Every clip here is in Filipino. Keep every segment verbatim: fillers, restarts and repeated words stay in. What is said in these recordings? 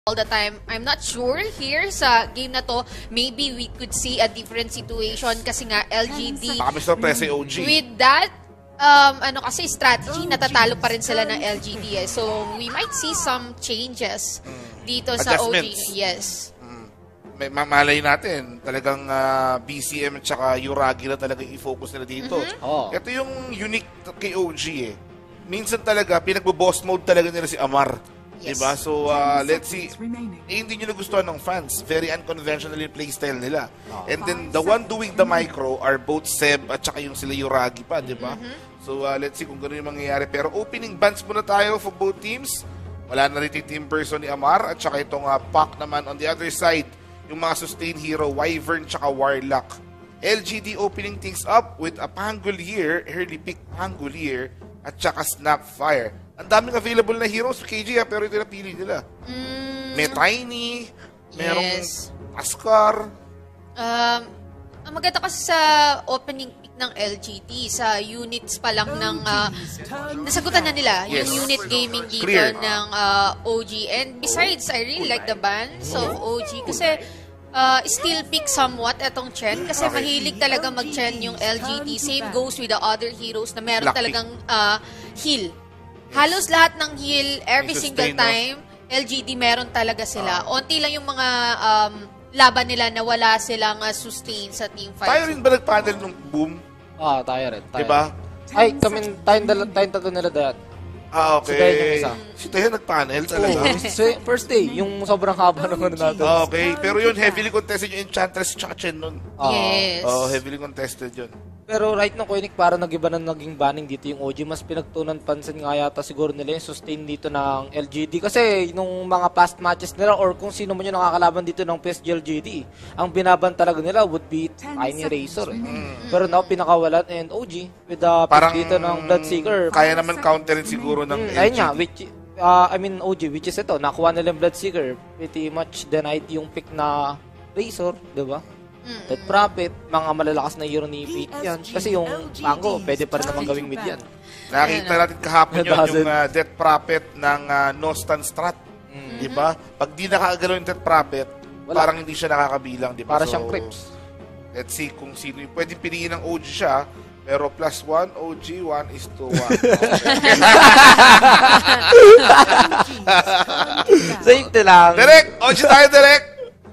all the time. I'm not sure here sa game na to, maybe we could see a different situation kasi nga L G D baka may surprise si O G. with that um, ano kasi strategy, natatalo pa rin sila ng L G D eh. So we might see some changes mm. dito sa O G. Yes. Mm. May mamalay natin, talagang uh, B C M at saka Yuragi na talagang i-focus nila dito. Mm-hmm. oh. Ito yung unique kay O G eh. Minsan talaga, pinagbo-boss mode talaga nila si Amar. Yes. Diba? So, uh, let's see. Eh, hindi nyo nagustuhan ng fans. Very unconventional yung playstyle nila. Oh. And then, the one doing the micro are both Seb at saka yung sila Yuragi pa, diba? Mm-hmm. So, uh, let's see kung gano'n yung mangyayari. Pero opening bans muna tayo for both teams. Wala na rin yung team person ni Amar at saka itong uh, Pac naman on the other side. Yung mga sustain hero, Wyvern tsaka Warlock. L G D opening things up with a Pangolier, early pick Pangolier at saka Snapfire. Ang daming available na heroes sa K G ha, pero ito napili nila. Mm. May Tiny, merong yes. Ascar. Um, ang maganda kasi sa opening pick ng L G D, sa units pa lang ng, uh, nasagutan na nila yes. yung unit gaming dito Clear. ng uh, O G. And besides, I really like the bans of O G kasi uh, still pick somewhat etong Chen kasi okay. mahilig talaga mag-Chen yung L G D. Same goes with the other heroes na meron Black talagang uh, heal. Halos lahat ng heal, every single time, no? L G D meron talaga sila. Uh, Onti lang yung mga um, laban nila na wala silang uh, sustain sa team fight. Tayo rin ba nag-panel nung boom? Ah, tayo rin. Tayo diba? Rin. Ay, kami, tayong tatlo nila dahil. Ah, okay. Si Tayo yung isa. Si Tayo nag-panel talaga? Oh, so, first day, yung sobrang haba ng ano natin. Ah, okay. Pero yun, heavily contested yung Enchantress tsaka Chen nun. Uh, yes. Oh, heavily contested yun. Pero right now, KuyaNic, para nag-iba na naging banning dito yung O G. Mas pinagtunan pansin nga yata siguro nila yung sustain dito ng L G D. Kasi nung mga past matches nila or kung sino man yung nakakalaban dito ng P S G L G D, ang binaban talaga nila would be Tiny Razor. Eh. Mm. Pero now, pinakawalan and O G with the pick dito ng Bloodseeker. Kaya naman counterin siguro ng mm, L G D. Ayun nga, which, uh, I mean O G, which is ito, nakuha nila yung Bloodseeker. Pretty much denied yung pick na Razor, diba? Mm-hmm. Death Prophet, mga malalakas na hero ni Pete yan. Kasi yung Pango, pwede pa rin naman gawing mid yan. Nakita natin kahapon yun, yung uh, Death Prophet ng uh, no stun strat. Mm-hmm. Diba? Pag di nakakagalaw yung Death Prophet, wala. Parang hindi siya nakakabilang. Diba? Para so, siyang Crips. Let's see kung sino. Pwede piliin ng O G siya, pero plus one, O G, one is to one. Safety lang. Direct! O G tayo, direct!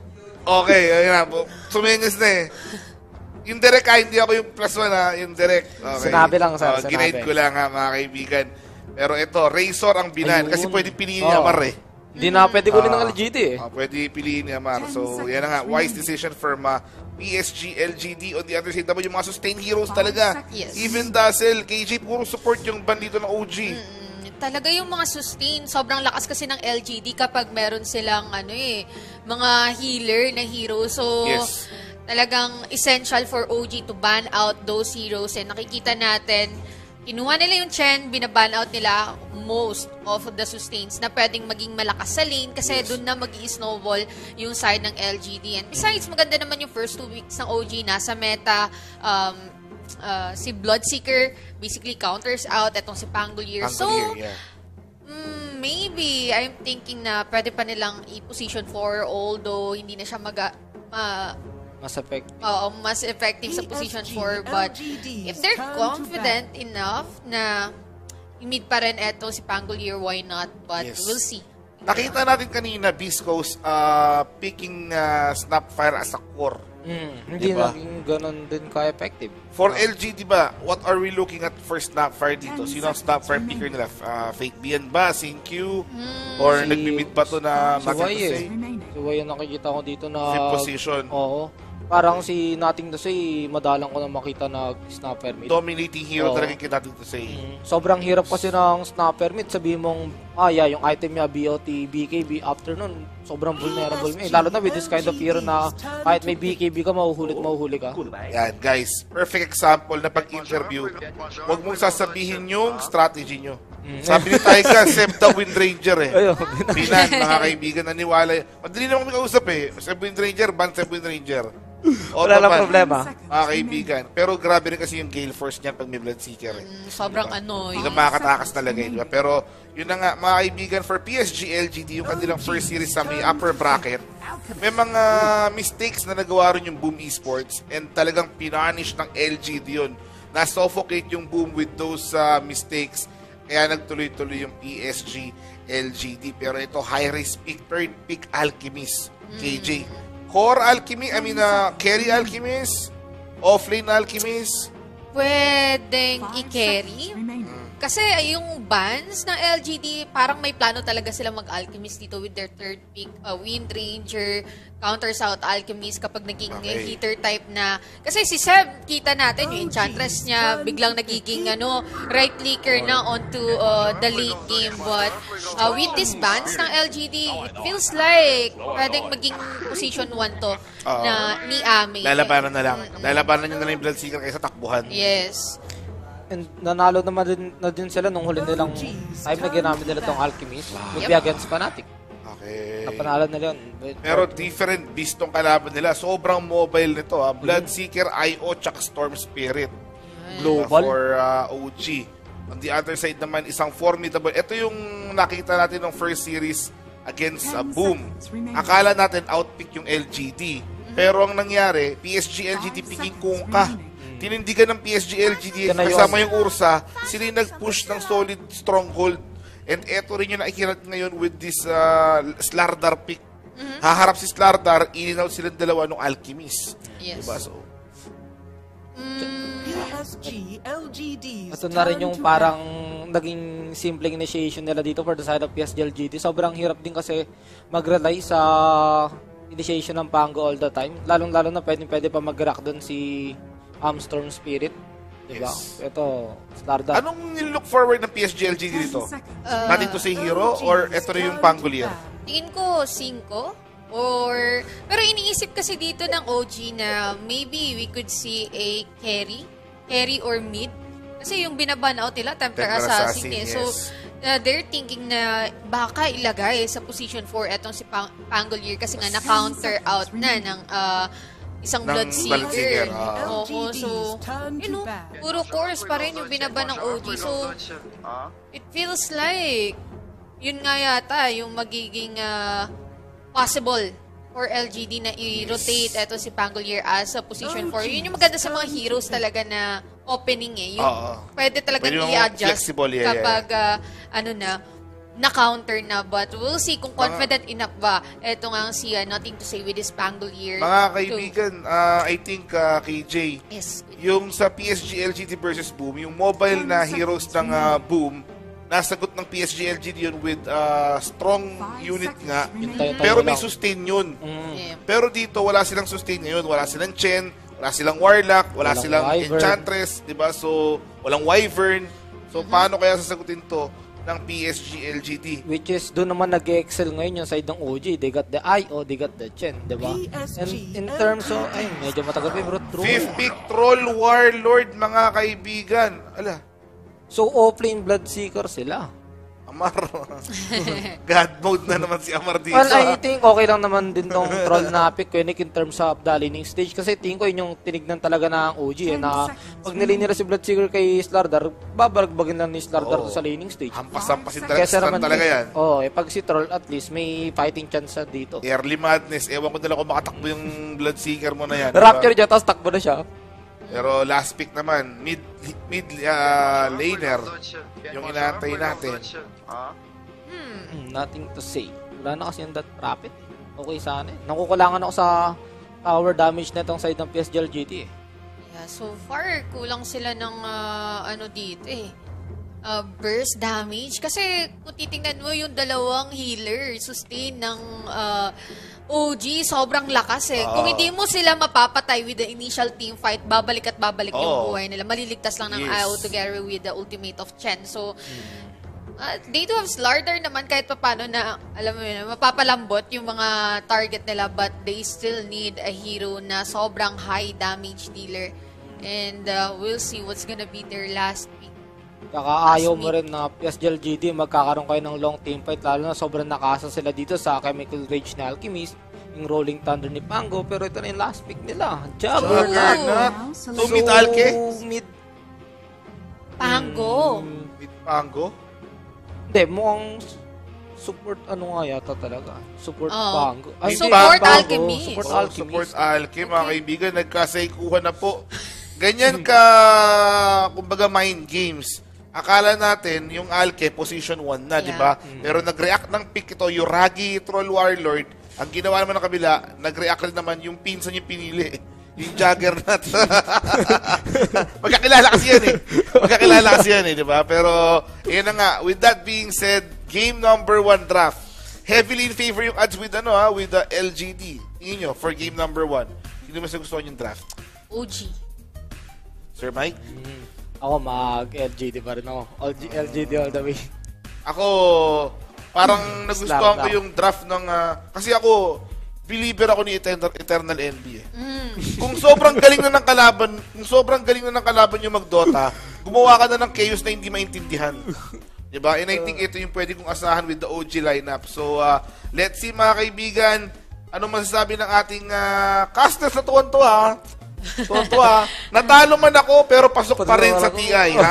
Okay, ayun na. Sumenyos na eh. Yung direct ha, hindi ako yung plus one ha. Yung direct. Okay. Sinabi lang, sir. Uh, Ginaid ko lang ha, mga kaibigan. Pero ito, Razor ang binan. Ayun. Kasi pwede piliin ni oh. Amar eh. Hindi na pwede ko rin ng uh, L G D eh. Uh, pwede piliin ni Amar. So, yan na nga. Wise decision from uh, P S G L G D. On the other side naman, yung mga sustain heroes talaga. Yes. Even Dazzle, K J, puro support yung band dito ng O G. Mm. Talaga yung mga sustain, sobrang lakas kasi ng L G D kapag meron silang ano eh, mga healer na hero. So, yes. talagang essential for O G to ban out those heroes. And nakikita natin, kinuha nila yung Chen, binaban out nila most of the sustains na pwedeng maging malakas sa lane kasi yes. doon na mag-i-snowball yung side ng L G D. And besides, maganda naman yung first two weeks ng O G, nasa meta, um, Uh, si Bloodseeker basically counters out etong si Pangolier. So, yeah. mm, maybe I'm thinking na pwede pa nilang i-position for although hindi na siya mag uh, mas effective. Oo, mas effective sa position four. But if they're confident enough na i-mid pa rin etong si Pangolier, why not? But yes. we'll see. Nakita natin kanina, Beast Coast uh, picking uh, Snapfire as a core. Mm, hindi diba? Naging ganun din ka-effective. For L G, diba, what are we looking at for Snapfire dito? Sino ang Snapfire picker nila? Uh, Fake B N ba? Sin Q? Mm, or si, nagmimid ba to na si Y eh. Si Y yung nakikita ko dito na... Fifth position. Oo. Parang si Nothing to Say, madalang ko na makita na Snapper mid. Dominating hero oh. talaga yung Nothing to Say. Mm. Sobrang hirap kasi ng Snapper mid. Sabihin mong, ah yeah, yung item niya, B O T, B K B, after nun, sobrang vulnerable mo. Eh. Lalo na with this kind of hero na kahit may B K B ka, mahuhulit, mahuhuli ka. Yan, guys. Perfect example na pag-interview. Huwag mong sasabihin yung strategy nyo. Mm. Sabi ni Taika, Seb the Wind Ranger eh. Ayun, Binan, mga kaibigan, naniwala. Madali naman kami kausap eh. Seb Wind Ranger, ban Seb Wind Ranger. Wala lang problema. Mga kaibigan. Pero grabe rin kasi yung Gale Force niyan pag may Bloodseeker. Eh. Mm, sobrang diba? ano. Hindi ka makakatakas talaga. Diba? Pero yun na nga, mga kaibigan, for P S G L G D, yung kanilang first series sa may upper bracket, may mga mistakes na nagawa rin yung Boom Esports and talagang pinanish ng L G D yun. Na-suffocate yung Boom with those uh, mistakes. Kaya nagtuloy-tuloy yung P S G L G D. Pero ito, high-risk pick, third pick, Alchemist, K J. Core Alchemy, I mean, uh, carry Alchemist, offlane Alchemist. Pwedeng i-carry. Kasi yung bans ng L G D, parang may plano talaga sila mag-Alchemist dito with their third pick, uh, Wind Ranger, counter South Alchemist kapag naging Okay. heater type na. Kasi si Seb, kita natin yung Enchantress niya, biglang nagiging ano, right clicker na onto uh, the late game. But uh, with this bans ng L G D, it feels like pwedeng maging position one to Oo. na ni Ame. Lalabanan na lang. Lalabanan nyo na lang yung Bloodseeker kaysa takbuhan. Yes. And nanalo naman din, na din sila nung huli nilang time na ginamit nila tong Alchemist. Would be Yep. against Fnatic. Okay. Napanalo nila yun. Pero different beast tong kalaban nila. Sobrang mobile nito. Ha? Bloodseeker, I O, tsaka Storm Spirit. Global. For uh, O G. On the other side naman, isang formidable. Ito yung nakita natin ng first series against uh, Boom. Akala natin outpick yung L G D. Pero ang nangyari, P S G L G D picking Kungka. Tinindigan ng P S G L G D Yan na yun. kasama yung Ursa, sila yung nag-push ng solid stronghold. And eto rin yung nakikirat ngayon with this uh, Slardar pick. Haharap si Slardar, in-out silang dalawa ng Alchemist. Yes. Diba? So, P S G L G D. Ito na rin yung parang naging simpleng initiation nila dito for the side of P S G L G D. Sobrang hirap din kasi mag-rely sa initiation ng Pango all the time. Lalong-lalo na pwede-pwede pa mag-rock doon si um, Storm Spirit. Diba? Yes. Ito, Slardar. anong nilook forward ng P S G L G D dito? Uh, Natin to say hero or eto rin yung Pangolier? Tingin ko cinco or pero iniisip kasi dito ng O G na maybe we could see a carry, carry or mid. Kasi yung binaban out nila Templar Templar Assassin, Assassin, eh. yes. So uh, they're thinking na baka ilagay sa position four etong si Pang Pangolier kasi nga na-counter out na ng uh, isang Ng Bloodseeker. Bloodseeker, ah. Oo, so you know, puro course pa rin yung binaban ng O G. So it feels like yun nga yata yung magiging uh, possible for L G D na i-rotate eto si Pangolier as a position four. Yun yung maganda sa mga heroes talaga na opening eh. Yung Oo. pwede talaga Pwede yung i-adjust flexible, yeah, yeah, kapag uh, ano na, na-counter na. But we'll see kung confident enough ba eto nga si uh, nothing to say with this Pangolier. Mga kaibigan, uh, I think uh, K J, Yes. yung sa P S G L G D versus Boom, yung mobile na heroes ng uh, Boom, nasagot ng P S G L G D yun with uh, strong unit nga. tayo-tayo Pero may lang. sustain yun. Mm. Yeah. Pero dito, wala silang sustain ngayon. Wala silang Chen, wala silang Warlock, wala Walang silang Wyvern. Enchantress, diba? So, walang Wyvern. So, paano kaya sasagutin to ng P S G L G D? Which is, doon naman nag-excel ngayon yung side ng O G. They got the I O, they got the Chen, diba? P S G And in terms of, ay, medyo matagal pa yung true. Fifth pick, Troll Warlord, mga kaibigan. Ala, So, offlane Bloodseeker sila. Amar. God mode na naman si Amar dito. Well, I think okay lang naman din tong troll na pick KuyaNic in terms of the laning stage kasi tingin ko yun yung tinignan talaga ng O G eh, na pag nilin nila si Bloodseeker kay Slardar, babalagbagin lang ni Slardar Oo. to sa laning stage. Hampas-hampasin talaga, Kesa stun naman talaga yan. Oh, eh pag si troll at least may fighting chance sa dito. Early madness. Ewan ko nila kung makatakbo yung Bloodseeker mo na yan. Rapture dyan, tapos takbo na siya. Pero last pick naman, mid mid uh, laner, yung inaantay natin. Hmm, nothing to say. Wala na kasi yung that rapid. Okay sana eh. Nakukulangan ako sa tower damage na itong side ng P S G L G D eh. Yeah, so far, kulang sila ng ah, ano dito eh. ah, burst damage. Kasi kung titingnan mo yung dalawang healer, sustain ng ah, O G, sobrang lakas eh. Kung Oo. hindi mo sila mapapatay with the initial team fight, babalik at babalik yung Oo. buhay nila. Maliligtas lang ng Yes. I O together with the ultimate of Chen. So, Uh, they do have Slardar naman kahit papano na, alam mo yun, mapapalambot yung mga target nila but they still need a hero na sobrang high damage dealer. And uh, we'll see what's gonna be their last pick. Kaka ayaw mo rin na P S G L G D magkakaroon kayo ng long team fight lalo na sobrang nakasa sila dito sa Chemical Rage na Alchemist. yung Rolling Thunder ni Pango, pero ito na yung last pick nila. Juggernaut. Juggernaut. So, mid Alke? Mid... Pango. Hmm, Mid Pango? Hindi, mukhang support ano nga yata talaga. Support Oh. Pango. Ay, Support hindi, Pango. Alchemist. Support Oh, Alchemist. support Alke, mga kaibigan. Nagkasaikuhan na po. Ganyan ka, kumbaga, mind games. Akala natin, yung Alke, position one na, Yeah. di ba? Pero nag-react ng pick ito, Yuragi, Troll Warlord. Ang ginawa naman ng kabila, nag-react rin naman yung pinsan yung pinili. Yung Juggernaut. Magkakilala kasi yan eh. Magkakilala kasi yan eh, di ba? Pero, yun na nga. With that being said, game number one draft. Heavily in favor yung odds with ano ha, with the L G D. Tingin nyo, for game number one. Sino mas gusto yung draft? O G. Sir Mike? Hmm. Ako mag-L G D pa rin ako. L G D all the way. Ako, parang nagustuhan ko yung draft ng... Uh, kasi ako, believer ako ni Eternal, Eternal Envy eh. Mm. Kung sobrang galing na ng kalaban, kung sobrang galing na ng kalaban yung mag-Dota, gumawa ka na ng chaos na hindi maintindihan. Diba? And I think ito yung pwede kong asahan with the O G lineup. So, uh, let's see mga kaibigan, ano masasabi ng ating uh, casters na tuwan-tuwa. Tuwan-tuwa. Natalo man ako, pero pasok pa rin sa T I, ha?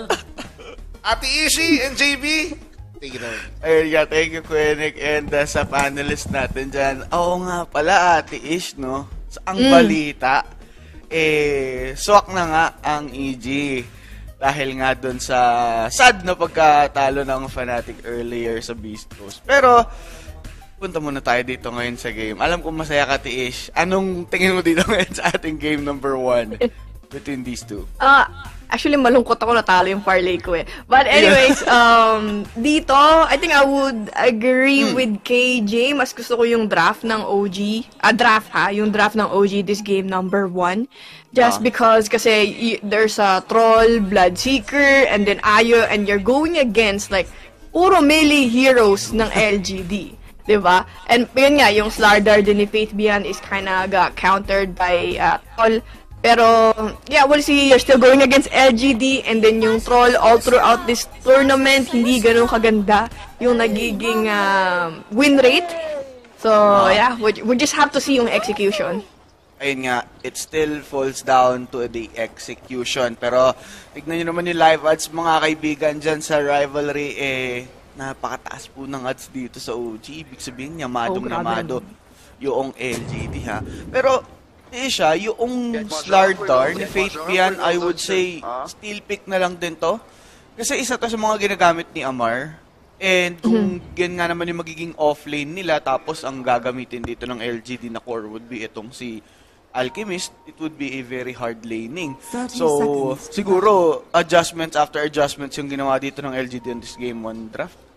Ate Ishi and J B, take it away. Ayun nga, thank you, KuyaNic, and uh, sa panelist natin dyan. Oo nga pala, Ate Ish, no? So, ang Mm. balita, eh, swak na nga ang E G. Dahil nga dun sa sad na pagkatalo ng Fnatic earlier sa Beast Coast. Pero, punta muna tayo dito ngayon sa game. Alam ko masaya ka, Ate Ish. Anong tingin mo dito ngayon sa ating game number one between these two? Ah, actually malungkot ako natalo yung parlay ko eh. But anyways, um dito, I think I would agree Hmm. with K J. Mas gusto ko yung draft ng O G. Ah, draft ha, yung draft ng O G this game number one. Just Ah. because kasi y- there's a troll, bloodseeker, and then Ayo, and you're going against like puro melee heroes ng L G D. Diba? And yun nga, yung Slardar din ni Faith Beyond is kinda got countered by uh, troll. Pero, yeah, we'll see. You're still going against L G D, and then yung troll all throughout this tournament, hindi ganun kaganda yung nagiging uh, win rate. So, yeah, we, we just have to see yung execution. Ayun nga, it still falls down to the execution. Pero, tignan nyo naman yung live odds, mga kaibigan dyan sa rivalry, eh, napakataas po ng odds dito sa O G. Ibig sabihin, yamadong Oh, grabe. yamado yung L G D, ha? Pero, eh siya, yung Slardar ni Faith Pian, I would say, steel pick na lang din to. Kasi isa to sa mga ginagamit ni Amar. And kung yan nga naman yung magiging offlane nila, tapos ang gagamitin dito ng L G D na core would be itong si Alchemist, it would be a very hard laning. So, siguro, adjustments after adjustments yung ginawa dito ng L G D in this game one draft.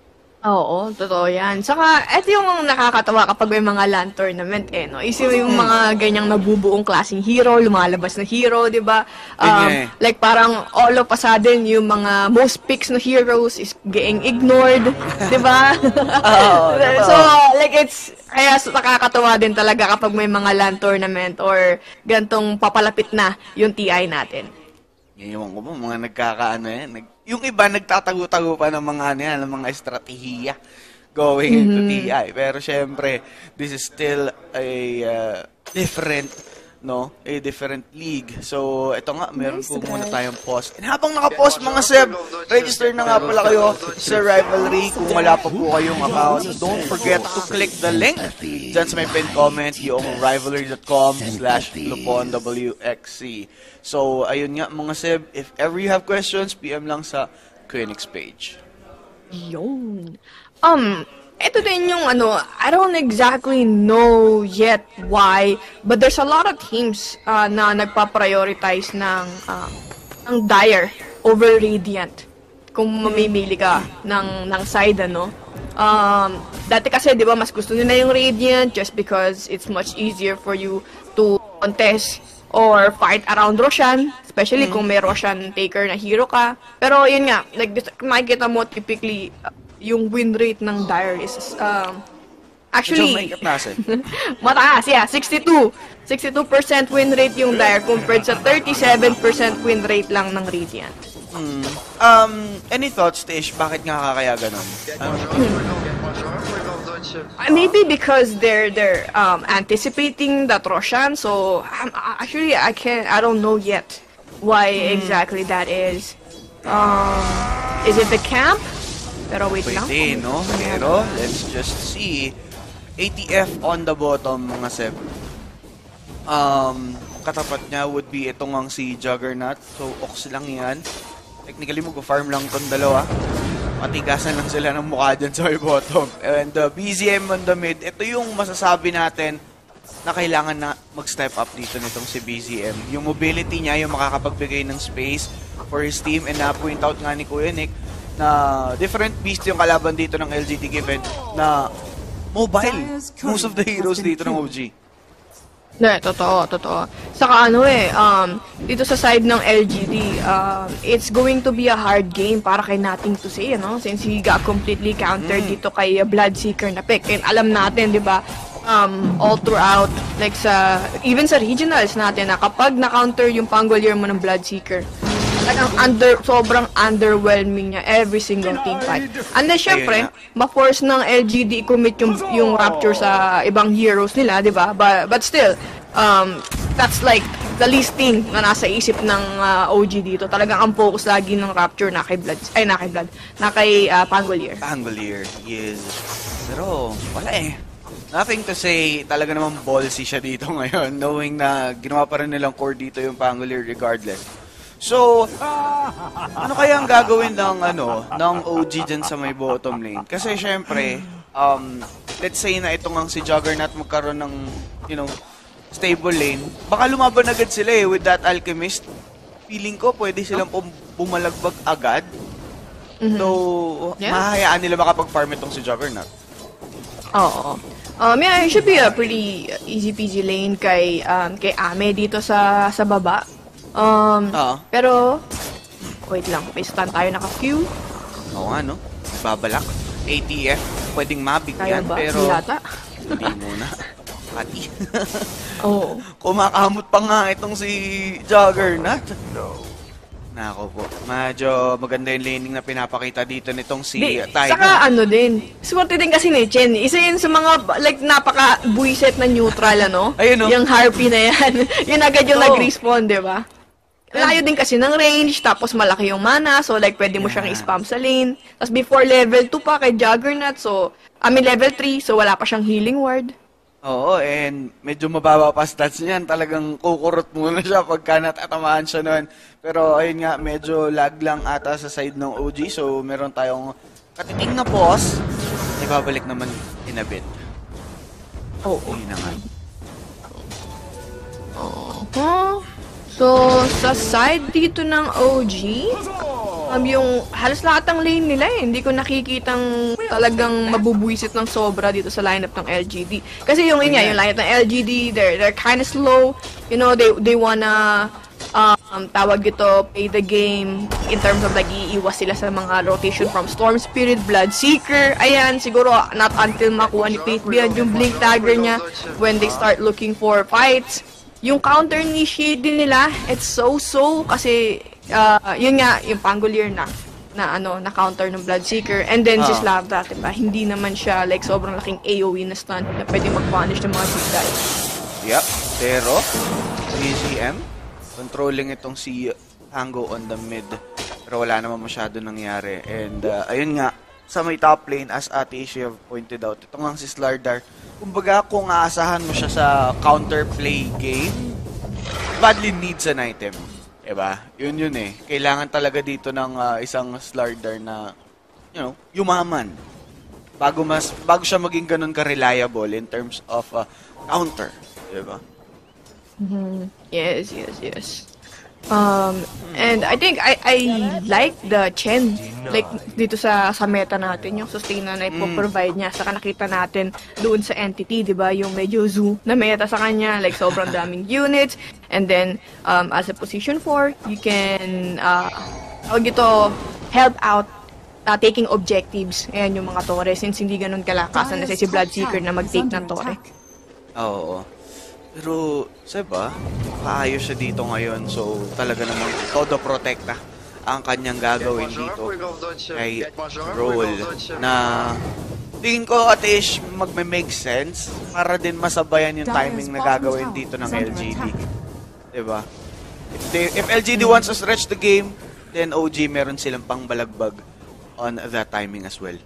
Oo, totoo yan. Saka, eto yung nakakatawa kapag may mga LAN tournament eh, no? Isip yung mga ganyang nabubuong klaseng hero, lumalabas na hero, di ba? Um, Ganyan eh. like parang all of a sudden, yung mga most picks na heroes is getting ignored, di ba? Oo, totoo. So, like it's, kaya nakakatawa din talaga kapag may mga LAN tournament or gantong papalapit na yung T I natin. Ngayon ko po, mga nagkakaano yan. Nag, yung iba, nagtatago-tago pa ng mga, ano yan, ng mga estratehiya going into T I. Pero syempre, this is still a uh, different, no? A different league. So, ito nga, meron po muna tayong pause. And habang naka-pause, mga Seb, register na nga pala kayo sa Rivalry. Kung wala pa po kayong account, don't forget to click the link dyan sa may pinned comment, yung rivalry.com slash Lupon W X C. So, ayun nga mga Seb, if ever you have questions, P M lang sa KuyaNic's page. Yun. Um, ito din yung ano, I don't exactly know yet why, but there's a lot of teams uh, na nagpa-prioritize ng, uh, ng Dire over Radiant. Kung mamimili ka ng, ng side, ano. Um, dati kasi, di ba, mas gusto nila yung Radiant just because it's much easier for you to contest or fight around Roshan, especially mm. kung may Roshan taker na hero ka. Pero yun nga, like makikita mo typically uh, yung win rate ng Dire is um, actually mataas, yeah, sixty-two. sixty-two percent win rate yung Dire compared sa thirty-seven percent win rate lang ng Radiant. Hmm. Um, any thoughts, Tish? Bakit nga kakaya ganun? Um, Uh, Maybe because they're they're um, anticipating that Roshan, so um, actually I can't I don't know yet why exactly that is. Um, is it the camp? Pero wait lang. Pwede, no? Pero, let's just see. A T F on the bottom, mga Seb. Um, katapat niya would be itong ang si Juggernaut. So, Ox lang yan. Technically, mag-farm lang tong dalawa. Matigasan lang sila ng mukha dyan sa bottom. And uh, B Z M on the mid. Ito yung masasabi natin na kailangan na mag-step up dito nitong si B Z M. Yung mobility niya, yung makakapagbigay ng space for his team. And na-point out nga ni KuyaNic na different beast yung kalaban dito ng L G D given na mobile. Most of the heroes dito ng O G. Ne, totoo, totoo. Saka ano eh, um, dito sa side ng L G D, um, it's going to be a hard game para kay Nothing to say, no? Since he got completely countered mm. dito kay uh, Bloodseeker na pick. And alam natin, di ba, um, all throughout, like sa, even sa regionals natin, na kapag na-counter yung Pangolier mo ng Bloodseeker, talagang under, sobrang underwhelming niya every single team fight. Unless, syempre, ma-force ng L G D i-commit yung, yung Rapture sa ibang heroes nila, di ba? But, but still, um, that's like the least thing na nasa isip ng uh, O G dito. Talagang ang focus lagi ng Rapture na kay Blood, ay, na kay Blood, na kay uh, Pangolier. Pangolier, yes. Pero, wala eh. Nothing to say, talaga naman ballsy siya dito ngayon, knowing na ginawa pa rin nilang core dito yung Pangolier regardless. So, ano kaya ang gagawin ng ano, ng O G dyan sa may bottom lane? Kasi syempre, um, let's say na itong ang si Juggernaut magkaroon ng, you know, stable lane, baka lumaban agad sila eh with that Alchemist. Feeling ko pwede silang pum- bumalagbag agad. Mm-hmm. So, yeah. Mahahayaan nila makapag-farm itong si Juggernaut. Oo. Um, yeah, it should be a pretty easy peasy lane kay um, kay Ame dito sa sa baba. Um, uh-huh. Pero, wait lang, may stun tayo naka-Q. Oo nga, no? Babalak. A T F, pwedeng mabigyan, pero... Hilata? Hindi muna. Pati. Oo. Kumakamot pa nga itong si Juggernaut. No. Nako po. Medyo maganda yung laning na pinapakita dito nitong si Di, Tiger. Saka ano din, swerte din kasi ni Chen. Isa yun sa mga, like, napaka-buiset na neutral, ano? Ayun, no? Yung Harpy na yan. Yun agad yung oh. nag-respawn, di ba? Layo din kasi ng range, tapos malaki yung mana, so like pwede mo yeah. siyang i-spam sa lane. Tapos before level two pa kay Juggernaut, so, I mean level three, so wala pa siyang healing ward. Oo, and medyo mababa pa stats niyan. Talagang kukurot muna siya pagka natatamaan siya noon. Pero ayun nga, medyo lag lang ata sa side ng O G, so meron tayong katiting na pause. Ibabalik naman in a bit. Oo. Oh, yun na nga. Oo. So, sa side dito ng O G, um, yung halos lahat ng lane nila eh, hindi ko nakikitang talagang mabubuisit ng sobra dito sa lineup ng L G D. Kasi yung yun nga, yung lineup ng L G D, they're, they're kind of slow. You know, they they wanna, um, tawag dito, play the game in terms of like, iiwas sila sa mga rotation from Storm Spirit, Bloodseeker. Ayan, siguro not until makuha ni Faith Beyond yung Blink Dagger niya when they start looking for fights. Yung counter ni Shade din nila, it's so-so kasi uh, yun nga, yung Pangolier na na ano, na counter ng Bloodseeker. And then uh. si Slavda, diba? Hindi naman siya like sobrang laking A O E na stun na pwede mag-punish ng mga big guys. Yep, pero B Z M controlling itong si Hango on the mid. Pero wala naman masyado nangyari. And uh, ayun nga, sa may top lane, as Ate Ishii have pointed out, ito nga si Slardar, kumbaga kung aasahan mo siya sa counterplay game, badly needs an item. Diba? Yun yun eh. Kailangan talaga dito ng uh, isang Slardar na, you know, yumaman. Bago, mas, bago siya maging ganun ka-reliable in terms of uh, counter. Diba? Mm-hmm. Yes, yes, yes. Um, and I think I I like the Chen, like dito sa sa meta natin, yung sustain na ipo-provide niya. Saka nakita natin doon sa entity, di ba, yung medyo zoo na meta sa kanya, like sobrang daming units. And then, um, as a position four, you can, uh, tawag ito, help out uh, taking objectives. Ayan yung mga tore, since hindi ganun kalakasan na si Bloodseeker na mag-take ng tore. Oo. Pero, seba, kaayos siya dito ngayon. So, talaga namang todo protekta ang kanyang gagawin dito kay Roll na tingin ko at ish magme-make sense para din masabayan yung timing na gagawin dito ng L G D. Diba? If, they, if L G D wants to stretch the game, then O G meron silang pang balagbag on that timing as well.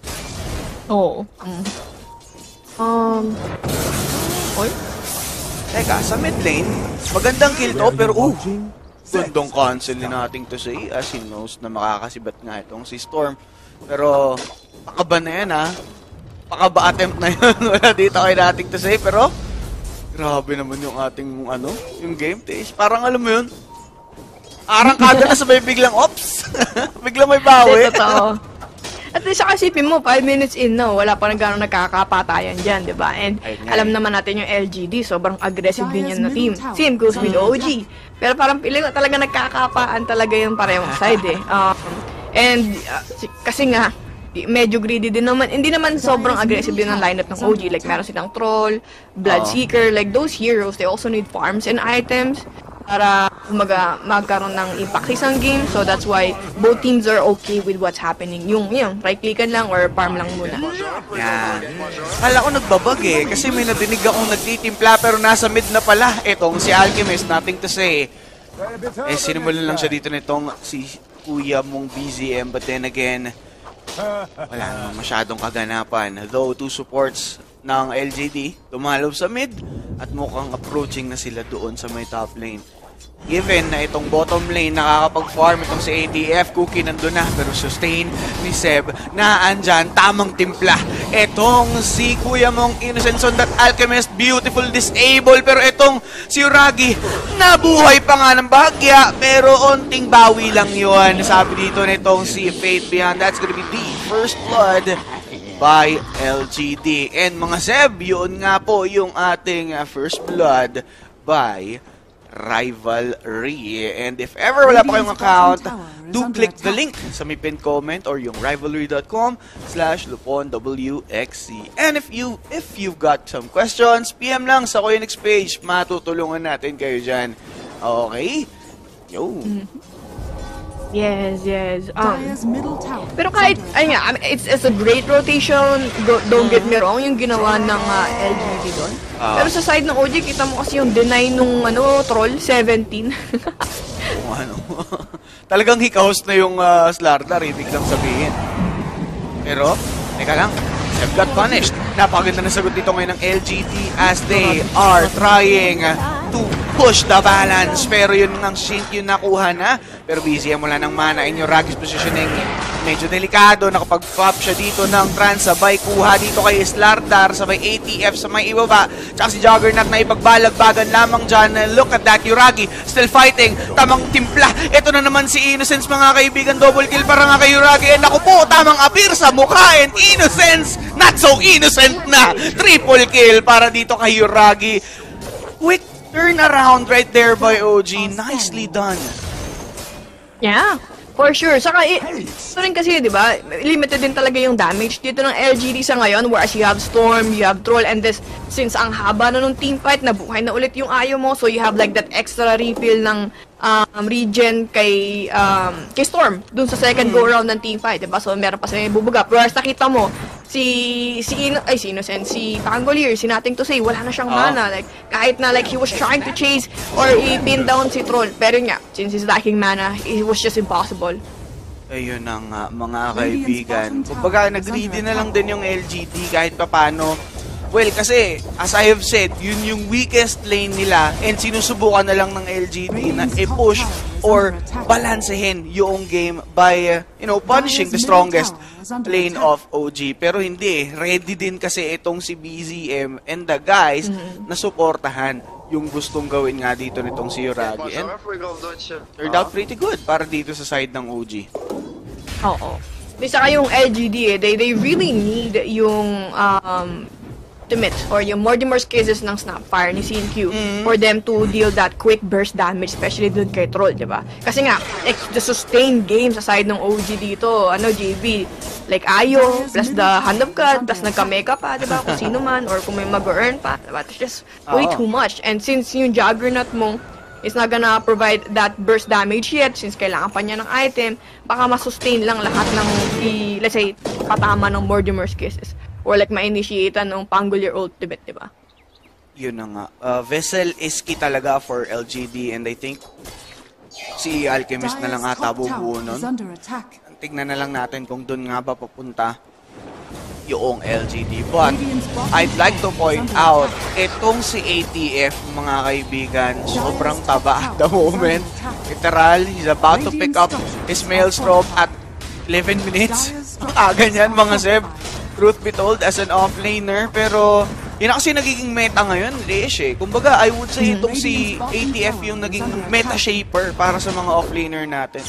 Oo. Mm. Um... Oy? Teka, sa mid lane, magandang kill to, pero uh, gandang cancel ni nating to say as he knows na makakasibat nga itong si Storm. Pero, pakaba na yan ha. Pakaba attempt na yun. Wala dito kay nating to say, pero grabe naman yung ating, ano, yung game taste. Parang alam mo yun, arangkada na sabay biglang, ops! Biglang may bawi. Totoo. At least saka isipin mo, five minutes in, no, wala pa na gano'ng nagkakapatayan dyan, di ba? And alam naman natin yung L G D, sobrang aggressive din yan na team. Same goes with O G. Pero parang piling ko talaga nagkakapaan talaga yung parehong side eh. Um, and uh, kasi nga, medyo greedy din naman. Hindi naman sobrang aggressive din ang lineup ng O G. Like, meron silang Troll, Bloodseeker, like those heroes, they also need farms and items para umaga magkaroon ng impact sa isang game. So that's why both teams are okay with what's happening. Yung, yung, right-clickan lang or farm lang muna. Yan. Kala ko nagbabag eh. Kasi may nadinig akong nagtitimpla pero nasa mid na pala. Etong si Alchemist, nothing to say. Eh, sinimulan lang siya dito nitong si Kuya mong B Z M. But then again, wala naman masyadong kaganapan. Though, two supports ng L G D dumalaw sa mid at mukhang approaching na sila doon sa may top lane. Given na itong bottom lane nakakapag-farm itong si A T F, Cookie nandun na, pero sustain ni Seb na andyan, tamang timpla. Itong si Kuya mong Innocence on that Alchemist, beautiful disable, pero itong si Uragi, nabuhay pa nga ng bahagya, pero onting bawi lang yun. Sabi dito na itong si Fate Beyond, that's gonna be the first blood by L G D. And mga Seb, yun nga po yung ating uh, first blood by Rivalry. And if ever wala pa kayong account, do click the link sa may pinned comment or yung rivalry.com slash Lupon W X C. And if you if you've got some questions, P M lang sa KuyaNic page. Matutulungan natin kayo dyan. Okay? Yo. Yes, yes. Um, pero kahit, ay nga, I mean, it's, it's a great rotation. Go, don't get me wrong, yung ginawa ng uh, L G D doon. Uh, pero sa side ng O G, kita mo kasi yung deny nung ano, troll, seventeen. Kung ano. Talagang hikahost na yung uh, Slardar, ibig lang sabihin. Pero, teka lang, Seb got punished. Napakaganda na sagot dito ngayon ng L G D as they are trying to push the balance. Pero yun ang sync yung nakuha na. Pero busy yan mula ng mana in your Ragi's positioning. Medyo delikado. Nakapag-pop siya dito ng trans. Sabay kuha dito kay Slardar. Sabay A T F sa may ibaba. Tsaka si Juggernaut na ipagbalagbagan lamang dyan. Look at that. Yuragi still fighting. Tamang timpla. Ito na naman si Innocence mga kaibigan. Double kill para nga kay Yuragi. And ako po, tamang appear sa mukha. And Innocence, not so innocent na. Triple kill para dito kay Yuragi. Quick turn around right there by O G. Nicely done. Yeah, for sure. Saka, ito rin kasi, di ba, limited din talaga yung damage dito ng L G D sa ngayon, whereas you have Storm, you have Troll, and this, since ang haba na nung teamfight, nabuhay na ulit yung ayaw mo, so you have like that extra refill ng um, regen kay, um, kay Storm, dun sa second go-around ng teamfight, di ba? So, meron pa sa bubuga. Whereas nakita mo, si, si, Ino, ay, si Innocent, si Pangolier, si Nothing to Say, wala na siyang mana. Like, kahit na, like, he was trying to chase or i-pin down si Troll. Pero nga, since he's lacking mana, it was just impossible. Ayun na nga, mga kaibigan. Kumbaga, nag-greedy na lang din yung L G D kahit pa paano. Well, kasi, as I have said, yun yung weakest lane nila and sinusubukan na lang ng L G D na i-push or balansehin yung game by, uh, you know, punishing the strongest lane of O G. Pero hindi, ready din kasi itong si B Z M and the guys na suportahan yung gustong gawin nga dito nitong si Yuragi. And turned out pretty good para dito sa side ng O G. Oo. Di saka yung L G D, eh, they, they really need yung um, ultimates or yung Mortimer's cases ng Snapfire ni C N Q mm-hmm. for them to deal that quick burst damage, especially dun kay Troll, di ba? Kasi nga, like, the sustained game sa side ng O G dito, ano, J B, like Ayo, plus the Hand of God, plus nagka-mega pa, di ba? Kung sino man, or kung may mag-earn pa, di ba? It's just way too much. And since yung Juggernaut mo, It's not gonna provide that burst damage yet since kailangan pa niya ng item. Baka masustain lang lahat ng, i, let's say, patama ng Mortimer's Kisses. Or like ma-initiate ng Pangulier ultimate, di ba? Yun na nga. Uh, Vessel is key talaga for L G D and I think si Alchemist na lang ata bubuo nun. Tignan na lang natin kung doon nga ba papunta yung L G D. But I'd like to point out, itong si A T F, mga kaibigan, sobrang taba at the moment. Literal, he's about to pick up his Maelstrom at eleven minutes. Ah, ganyan mga Seb. Truth be told, as an offlaner, pero yun kasi nagiging meta ngayon, Leish eh. Kumbaga, I would say itong si A T F yung naging meta shaper para sa mga offlaner natin.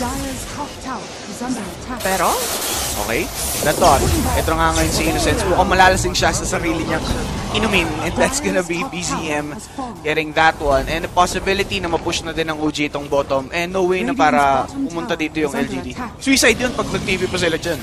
Pero, okay, Daton, ito nga ngayon si Innocence. Mukhang malalasing siya sa sarili niya inumin, and that's gonna be B Z M getting that one. And the possibility na mapush na din ng O G itong bottom, and no way na para pumunta dito yung L G D. Suicide yun pag nag-T V pa sila dyan.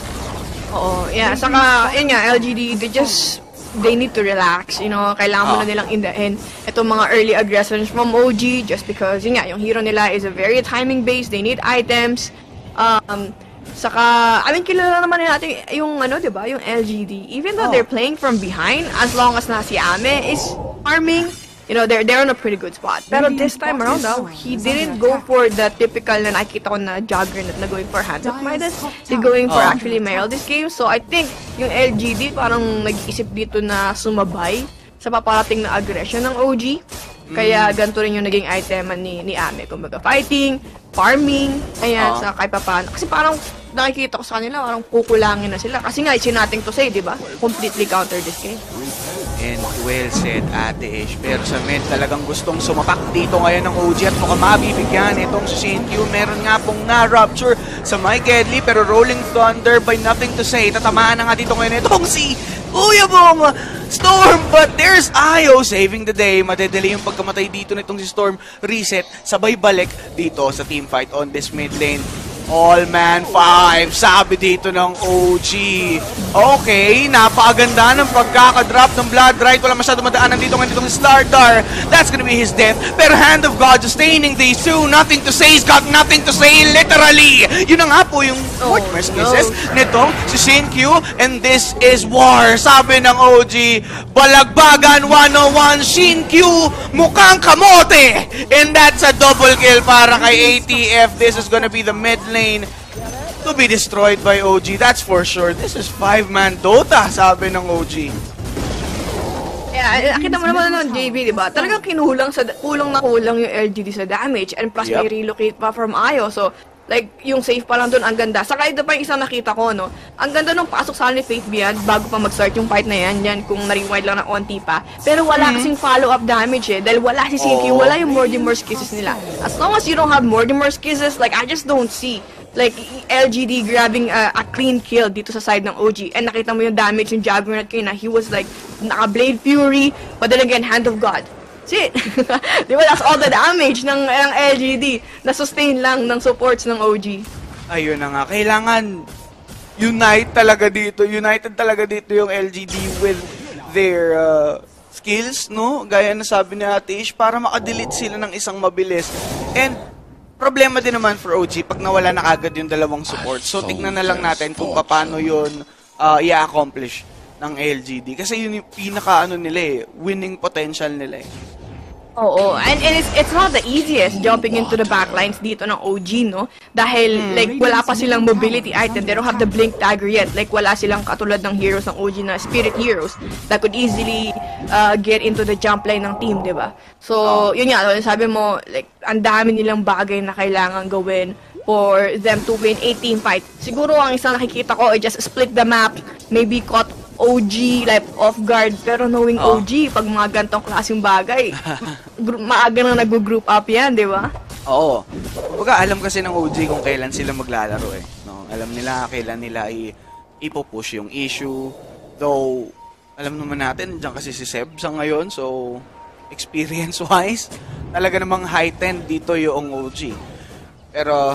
oo, yeah. Saka, yun nga, L G D, they just, they need to relax, you know, kailangan mo na nilang in the end itong mga early aggressions from O G just because, yun nga, yung hero nila is a very timing-based, they need items, um, saka, I mean, kilala naman natin yung, ano, diba, yung L G D, even though oh. they're playing from behind, as long as na si Ame is farming, you know, they're, they're on a pretty good spot. Pero this time around, though, he didn't go for the typical na nakikita ko na Juggernaut na going for Hands of Midas. They're going for oh. actually Mael this game. So I think yung L G D parang nag-isip dito na sumabay sa paparating na aggression ng O G. Kaya ganito rin yung naging item ni, ni Ame. Kumbaga fighting, farming, ayan, oh. sa kahit paano. Kasi parang nakikita ko sa kanila, parang kukulangin na sila. Kasi nga, it's nothing to say, di ba? Completely counter this game. And well said, Ate Ish. Pero sa mid, talagang gustong sumapak dito ngayon ng O G at mukhang mabibigyan. Itong si Saint Q, meron nga pong na-rupture sa Mike Edley, pero Rolling Thunder by nothing to say. Tatamaan na nga dito ngayon itong si Kuya Bong Storm, but there's Ayo saving the day. Madedeli yung pagkamatay dito nitong si Storm. Reset, sabay balik dito sa team fight on this mid lane. All man five, sabi dito ng O G. Okay, napakaganda ng pagkakadrop ng Blood Right. Wala masyado madaanan dito ngayon dito ng Slardar. That's gonna be his death. Pero Hand of God sustaining these two. Nothing to say. He's got nothing to say, literally. Yun na nga po yung fourth oh, cases no. nitong si Saint Q. And this is war, sabi ng O G. Balagbagan one oh one, Shin Q, mukhang kamote. And that's a double kill para kay A T F. This is gonna be the mid lane to be destroyed by O G. That's for sure. This is five-man Dota, sabi ng O G. Yeah, nakita mo naman ng J B, di ba? Talagang kinulang sa kulang na kulang yung L G D sa damage and plus yep. may relocate pa from Ayo. So, like, yung safe pa lang doon, ang ganda. Saka ito pa yung isang nakita ko, no? Ang ganda nung pasok sa ni Faith Beyond bago pa mag-start yung fight na yan. Yan, kung na-rewind lang ng onti pa. Pero wala mm-hmm. kasing follow-up damage eh. Dahil wala si Saint Q, oh. wala yung Mortimer's Kisses nila. As long as you don't have Mortimer's Kisses, like, I just don't see like, L G D grabbing uh, a clean kill dito sa side ng O G. And nakita mo yung damage yung Juggernaut kayo na he was like, naka-Blade Fury, but then again, Hand of God. That's it. Di ba? That's all the damage ng, ng L G D na sustain lang ng supports ng O G. Ayun na nga. Kailangan unite talaga dito. United talaga dito yung L G D with their uh, skills, no? Gaya na sabi ni Ate Ish, para makadelete sila ng isang mabilis. And problema din naman for O G pag nawala na agad yung dalawang support. So, tignan na lang natin kung paano yun uh, i-accomplish ng L G D. Kasi yun yung pinaka ano nila eh, winning potential nila eh. Oo, and, and it's, it's not the easiest jumping into the backlines dito ng O G, no? Dahil, hmm. like, wala pa silang mobility item. They don't have the blink dagger yet. Like, wala silang katulad ng heroes ng O G na spirit heroes that could easily uh, get into the jump line ng team, di ba? So, oh. yun nga, sabi mo, like, ang dami nilang bagay na kailangan gawin for them to win a team fight. Siguro, ang isang nakikita ko ay just split the map, maybe caught O G, like, off guard, pero knowing oh. O G, pag mga gantong klaseng bagay, maaga nang nag-group up yan, di ba? Oo. Kumbaga, alam kasi ng O G kung kailan sila maglalaro eh. No? Alam nila kailan nila i- ipupush yung issue. Though, alam naman natin, dyan kasi si Seb sa ngayon, so, experience-wise, talaga namang heightened dito yung O G. Pero,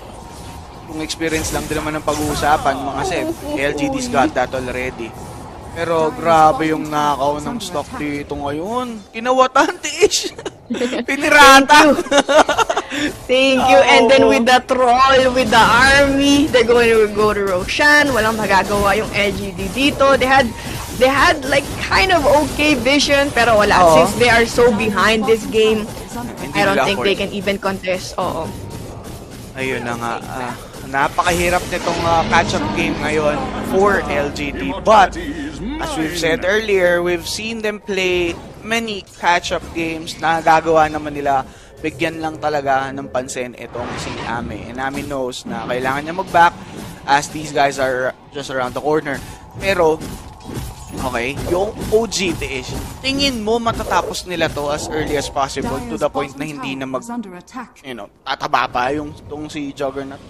kung experience lang din naman ng pag-uusapan, mga Seb, L G D's got that already. Pero grabe yung nakaw ng stock dito ngayon. Kinawatan, tiish. Pinirata. Thank you. And then with the troll, with the army, they're going to go to Roshan. Walang magagawa yung L G D dito. They had, they had like kind of okay vision, pero wala. Oo. Since they are so behind this game, Hindi I don't nila think afford. they can even contest. Oo. Ayun na nga. ah, napakahirap nitong uh, catch-up game ngayon for L G D. But, as we've said earlier, we've seen them play many catch-up games na gagawa naman nila. Bigyan lang talaga ng pansin itong si Ame. And Ame knows na kailangan niya mag-back as these guys are just around the corner. Pero, okay, yung O G T-ish, tingin mo matatapos nila to as early as possible to the point na hindi na mag, you know, tataba pa yung tong si Juggernaut?